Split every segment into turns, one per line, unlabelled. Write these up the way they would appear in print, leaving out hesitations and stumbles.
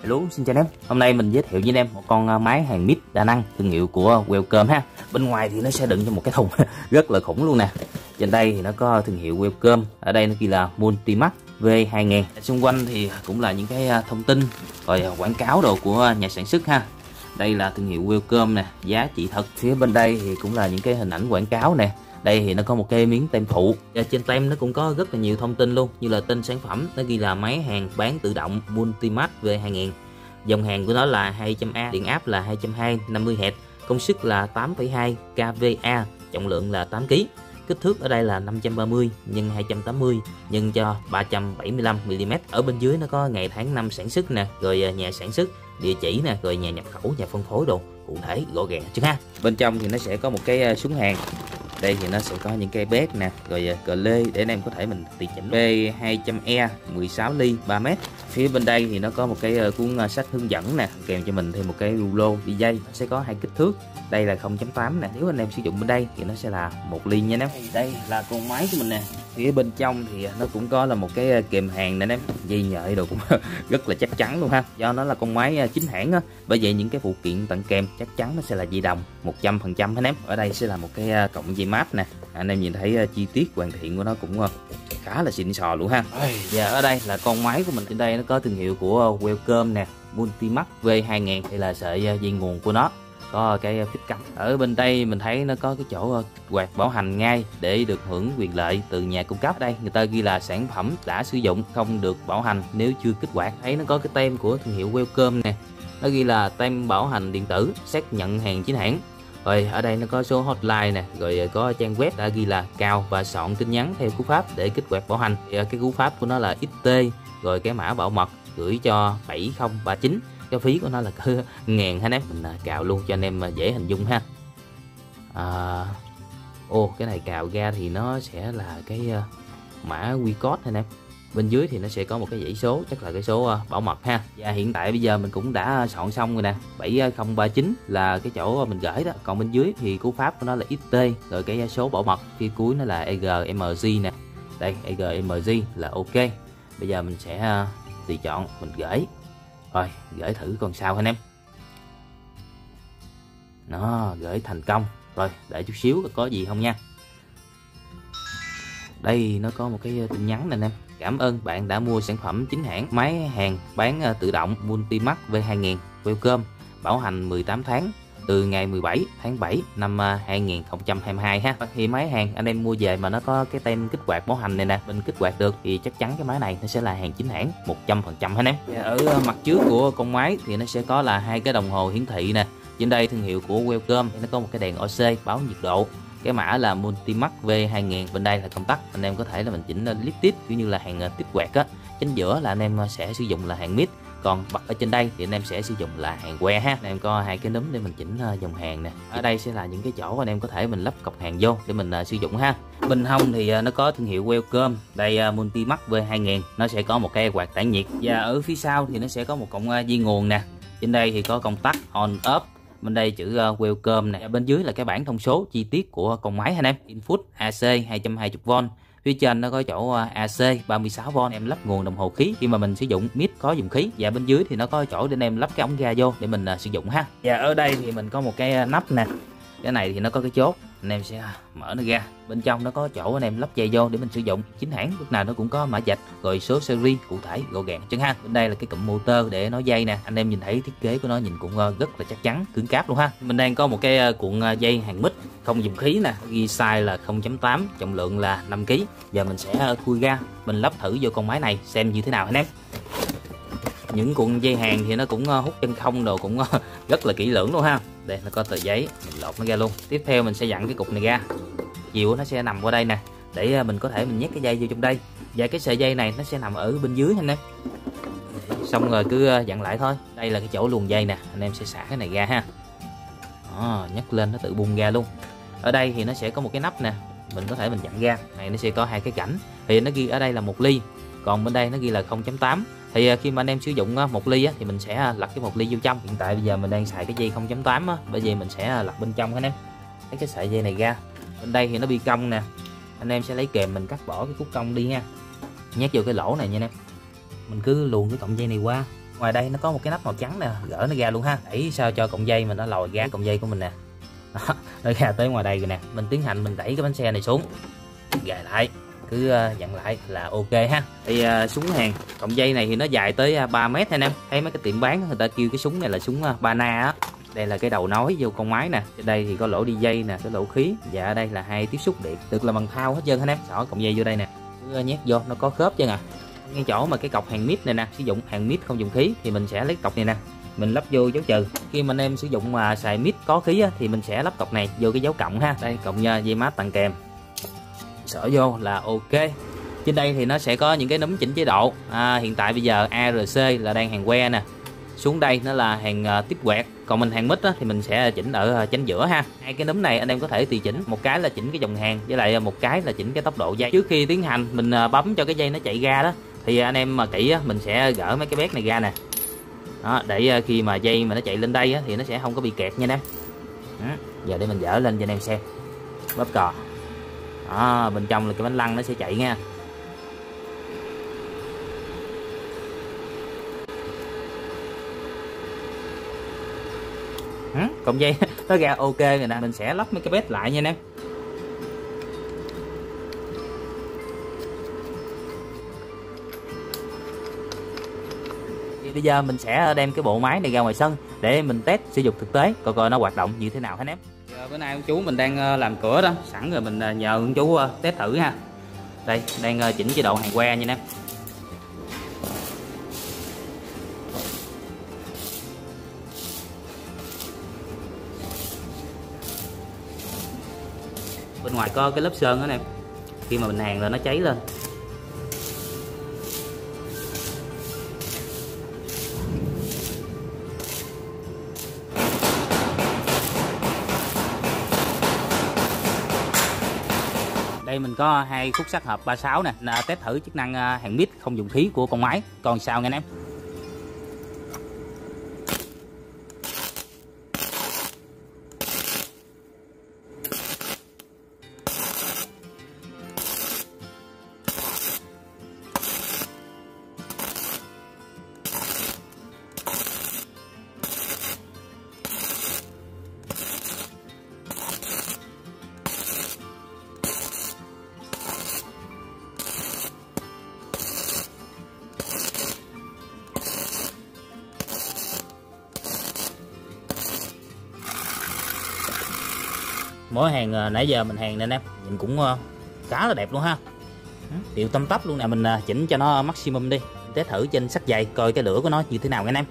Hello, xin chào anh em. Hôm nay mình giới thiệu với anh em một con máy hàng mít đa năng thương hiệu của Wellcome ha. Bên ngoài thì nó sẽ đựng trong một cái thùng rất là khủng luôn nè. Trên đây thì nó có thương hiệu Wellcome, ở đây nó ghi là Multimax V2000. Xung quanh thì cũng là những cái thông tin rồi quảng cáo đồ của nhà sản xuất ha. Đây là thương hiệu Wellcome nè, giá trị thật. Phía bên đây thì cũng là những cái hình ảnh quảng cáo nè. Đây thì nó có một cái miếng tem phụ, và trên tem nó cũng có rất là nhiều thông tin luôn, như là tên sản phẩm, nó ghi là máy hàng bán tự động Multimax V2000. Dòng hàng của nó là 200A, điện áp là 220 50Hz, công suất là 8,2 kVA, trọng lượng là 8 kg. Kích thước ở đây là 530 x 280 nhân cho 375 mm. Ở bên dưới nó có ngày tháng năm sản xuất nè, rồi nhà sản xuất, địa chỉ nè, rồi nhà nhập khẩu, nhà phân phối đồ cụ thể rõ ràng chứ ha. Bên trong thì nó sẽ có một cái xuống hàng. Đây thì nó sẽ có những cái bét nè, rồi cờ lê để anh em có thể mình tùy chỉnh. B200E 16 ly 3m. Phía bên đây thì nó có một cái cuốn sách hướng dẫn nè, kèm cho mình thêm một cái rulo đi dây. Nó sẽ có hai kích thước. Đây là 0.8 nè, nếu anh em sử dụng bên đây thì nó sẽ là 1 ly nha anh em. Đây là con máy của mình nè. Phía bên trong thì nó cũng có là một cái kèm hàng nè anh em, dây nhợ đồ cũng rất là chắc chắn luôn ha. Do nó là con máy chính hãng á, bởi vậy những cái phụ kiện tặng kèm chắc chắn nó sẽ là dây đồng 100% anh em. Ở đây sẽ là một cái cọng dây map nè, anh em nhìn thấy chi tiết hoàn thiện của nó cũng khá là xịn sò luôn ha. Và ở đây là con máy của mình, trên đây nó có thương hiệu của Wellcome nè, Multimax V2000. Đây là sợi dây nguồn của nó, có cái phích cắm. Ở bên đây mình thấy nó có cái chỗ quạt bảo hành ngay để được hưởng quyền lợi từ nhà cung cấp. Đây người ta ghi là sản phẩm đã sử dụng không được bảo hành nếu chưa kích hoạt. Thấy nó có cái tem của thương hiệu Wellcome nè, nó ghi là tem bảo hành điện tử, xác nhận hàng chính hãng. Rồi ở đây nó có số hotline nè, rồi có trang web đã ghi là cào và soạn tin nhắn theo cú pháp để kích hoạt bảo hành. Thì cái cú pháp của nó là XT, rồi cái mã bảo mật gửi cho 7039. Cái phí của nó là cỡ 1000 ha anh em. Mình cào luôn cho anh em dễ hình dung ha. Cái này cào ra thì nó sẽ là cái mã quy code anh em. Bên dưới thì nó sẽ có một cái dãy số, chắc là cái số bảo mật ha. Và hiện tại bây giờ mình cũng đã soạn xong rồi nè. 7039 là cái chỗ mình gửi đó. Còn bên dưới thì cú pháp của nó là XT, rồi cái số bảo mật phía cuối nó là EGMG nè. Đây, EGMG là ok. Bây giờ mình sẽ tùy chọn mình gửi. Rồi, gửi thử con sao anh em. Nó gửi thành công. Rồi, đợi chút xíu có gì không nha. Đây, nó có một cái tin nhắn này anh em. Cảm ơn bạn đã mua sản phẩm chính hãng máy hàng bán tự động Multimax V2000 Wellcome, bảo hành 18 tháng từ ngày 17 tháng 7 năm 2022 ha. Thì máy hàng anh em mua về mà nó có cái tem kích hoạt bảo hành này nè, mình kích hoạt được thì chắc chắn cái máy này nó sẽ là hàng chính hãng 100% anh em. Ở mặt trước của con máy thì nó sẽ có là hai cái đồng hồ hiển thị nè. Trên đây thương hiệu của Wellcome, nó có một cái đèn OC báo nhiệt độ. Cái mã là Multimax V2000. Bên đây là công tắc, anh em có thể là mình chỉnh lifted cũng như là hàng tiếp quạt á. Chính giữa là anh em sẽ sử dụng là hàng mid, còn bật ở trên đây thì anh em sẽ sử dụng là hàng que ha. Anh em có hai cái núm để mình chỉnh dòng hàng nè. Ở đây sẽ là những cái chỗ anh em có thể mình lắp cọc hàng vô để mình sử dụng ha. Bên hông thì nó có thương hiệu Wellcome. Đây Multimax V2000, nó sẽ có một cái quạt tản nhiệt, và ở phía sau thì nó sẽ có một cọng dây nguồn nè. Trên đây thì có công tắc on off. Bên đây chữ Wellcome nè, bên dưới là cái bảng thông số chi tiết của con máy anh em. Input AC 220V, phía trên nó có chỗ AC 36V, em lắp nguồn đồng hồ khí khi mà mình sử dụng mid có dùng khí. Và bên dưới thì nó có chỗ để anh em lắp cái ống ga vô để mình sử dụng ha. Và ở đây thì mình có một cái nắp nè, cái này thì nó có cái chốt, anh em sẽ mở nó ra. Bên trong nó có chỗ anh em lắp dây vô để mình sử dụng. Chính hãng lúc nào nó cũng có mã vạch rồi số series cụ thể rõ ràng chứ ha. Bên đây là cái cụm motor để nối dây nè, anh em nhìn thấy thiết kế của nó nhìn cũng rất là chắc chắn, cứng cáp luôn ha. Mình đang có một cái cuộn dây hàng mít không dùng khí nè, ghi size là 0.8, trọng lượng là 5 kg. Giờ mình sẽ khui ra mình lắp thử vô con máy này xem như thế nào anh em. Những cuộn dây hàng thì nó cũng hút chân không đồ cũng rất là kỹ lưỡng luôn ha. Đây nó có tờ giấy, mình lột nó ra luôn. Tiếp theo mình sẽ dặn cái cục này ra, chiều nó sẽ nằm qua đây nè, để mình có thể mình nhét cái dây vô trong đây. Và cái sợi dây này nó sẽ nằm ở bên dưới anh em. Xong rồi cứ dặn lại thôi. Đây là cái chỗ luồn dây nè, anh em sẽ xả cái này ra ha. Nhấc lên nó tự bung ra luôn. Ở đây thì nó sẽ có một cái nắp nè, mình có thể mình dặn ra. Này nó sẽ có hai cái rãnh, thì nó ghi ở đây là 1 ly, còn bên đây nó ghi là 0.8. Thì khi mà anh em sử dụng 1 ly á, thì mình sẽ lật cái 1 ly vô trong. Hiện tại bây giờ mình đang xài cái dây 0.8 á, bởi vì mình sẽ lật bên trong anh em. Lấy cái sợi dây này ra. Bên đây thì nó bi cong nè, anh em sẽ lấy kềm mình cắt bỏ cái khúc cong đi nha, nhét vô cái lỗ này nha anh em. Mình cứ luồn cái cọng dây này qua, Ngoài đây nó có một cái nắp màu trắng nè, gỡ nó ra luôn ha, đẩy sao cho cọng dây mình nó lòi ra cọng dây của mình nè. Đó, nó ra tới ngoài đây rồi nè, mình tiến hành mình đẩy cái bánh xe này xuống, gài lại, cứ dặn lại là ok ha. Thì súng hàng cọng dây này thì nó dài tới 3 mét anh em. Thấy mấy cái tiệm bán người ta kêu cái súng này là súng Bana á. Đây là cái đầu nối vô con máy nè, trên đây thì có lỗ đi dây nè, cái lỗ khí, và ở đây là hai tiếp xúc điện, được là bằng thau hết trơn anh em. Xỏ cọng dây vô đây nè, cứ nhét vô nó có khớp chứ à. Ngay chỗ mà cái cọc hàng mít này nè, sử dụng hàng mít không dùng khí thì mình sẽ lấy cọc này nè, mình lắp vô dấu trừ. Khi mà anh em sử dụng mà xài mít có khí á, thì mình sẽ lắp cọc này vô cái dấu cộng ha. Đây cộng dây mát tặng kèm, xỏ vô là ok. Trên đây thì nó sẽ có những cái núm chỉnh chế độ. Hiện tại bây giờ ARC là đang hàng que nè, xuống đây nó là hàng tiếp quẹt, còn mình hàng mít á, thì mình sẽ chỉnh ở chánh giữa ha. Hai cái núm này anh em có thể tùy chỉnh, một cái là chỉnh cái dòng hàng, với lại một cái là chỉnh cái tốc độ dây. Trước khi tiến hành mình bấm cho cái dây nó chạy ra đó, thì anh em mà kỹ á, mình sẽ gỡ mấy cái bét này ra nè. Đó, để khi mà dây mà nó chạy lên đây á, thì nó sẽ không có bị kẹt nha em. Giờ để mình dỡ lên cho anh em xem. Bóp cò. Đó, bên trong là cái bánh lăng nó sẽ chạy nha. Cọng dây nó ra ok rồi nè, mình sẽ lắp mấy cái bét lại nha anh em. Thì bây giờ mình sẽ đem cái bộ máy này ra ngoài sân để mình test sử dụng thực tế coi nó hoạt động như thế nào anh em. Bữa nay ông chú mình đang làm cửa đó, sẵn rồi mình nhờ ông chú test thử ha. Đây đang chỉnh chế độ hàng que nha anh em. Bên ngoài có cái lớp sơn đó anh em, khi mà mình hàn là nó cháy lên. Đây mình có hai khúc sắt hợp 36 nè, test thử chức năng hàng mít không dùng khí của con máy còn sao nghe anh em. Mỗi hàng nãy giờ mình hàng nè anh em, nhìn cũng khá là đẹp luôn ha, đều tăm tắp luôn nè. Mình chỉnh cho nó maximum đi, test thử trên sắt dày coi cái lửa của nó như thế nào nha anh em.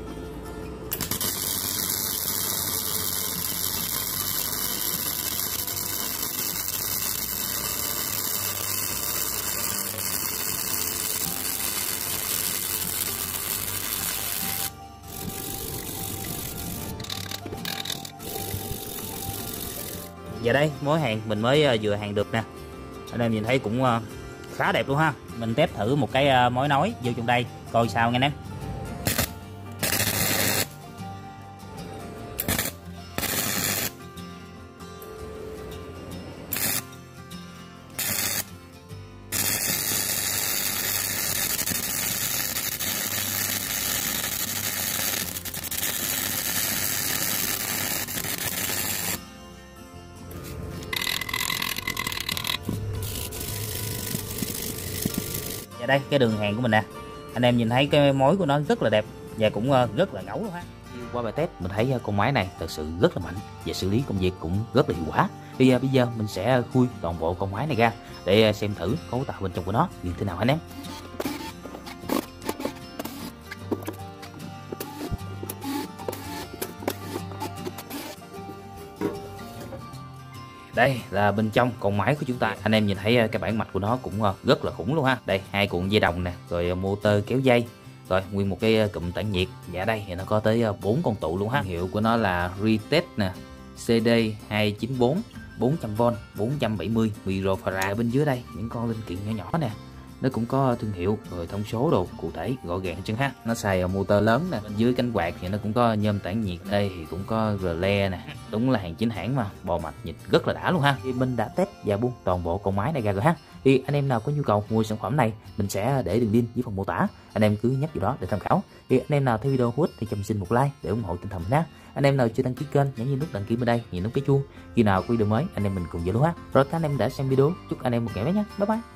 Giờ đây mối hàng mình mới vừa hàng được nè, anh em nhìn thấy cũng khá đẹp luôn ha. Mình test thử một cái mối nối vô trong đây coi sao nghe anh em. Và đây cái đường hàng của mình nè, anh em nhìn thấy cái mối của nó rất là đẹp và cũng rất là ngấu luôn ha. Qua bài test mình thấy con máy này thật sự rất là mạnh và xử lý công việc cũng rất là hiệu quả. Bây giờ mình sẽ khui toàn bộ con máy này ra để xem thử cấu tạo bên trong của nó như thế nào anh em. Đây là bên trong con máy của chúng ta. Anh em nhìn thấy cái bản mạch của nó cũng rất là khủng luôn ha. Đây hai cuộn dây đồng nè, rồi motor kéo dây, rồi nguyên một cái cụm tản nhiệt. Và đây thì nó có tới 4 con tụ luôn ha. Hiệu của nó là Retest nè, CD294 400V 470 microfarad. Bên dưới đây những con linh kiện nhỏ nhỏ nè, nó cũng có thương hiệu rồi thông số đồ cụ thể gọn gàng chân ha. Nó xài motor lớn nè, bên dưới cánh quạt thì nó cũng có nhôm tản nhiệt, đây thì cũng có rle nè, đúng là hàng chính hãng mà, bò mạch nhịp rất là đã luôn ha. Thì mình đã test và buông toàn bộ con máy này ra rồi ha. Thì anh em nào có nhu cầu mua sản phẩm này, mình sẽ để đường link dưới phần mô tả, anh em cứ nhấp vào đó để tham khảo. Thì anh em nào thấy video hữu ích thì cho mình xin một like để ủng hộ tinh thần mình ha. Anh em nào chưa đăng ký kênh nhấn vào nút đăng ký bên đây, nhấn nút cái chuông, khi nào có video mới anh em mình cùng vô luôn ha. Rồi các anh em đã xem video, chúc anh em một ngày mới nhé, bye bye.